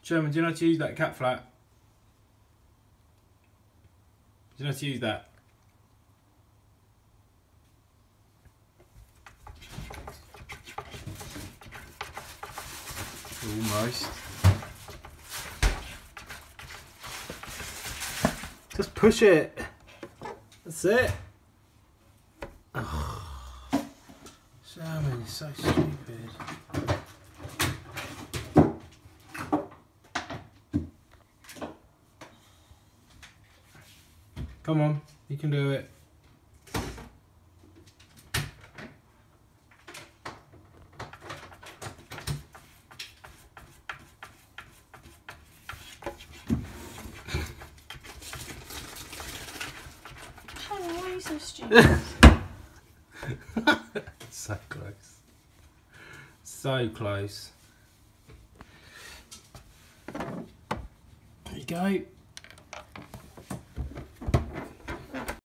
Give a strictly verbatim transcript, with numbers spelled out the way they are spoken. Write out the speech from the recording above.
Sherman, do you know how to use that cat flap? Do you know how to use that? Almost. Just push it. That's it. Oh. Sherman, you're so stupid. Come on, you can do it. Why are you so stupid? So close. So close. There you go.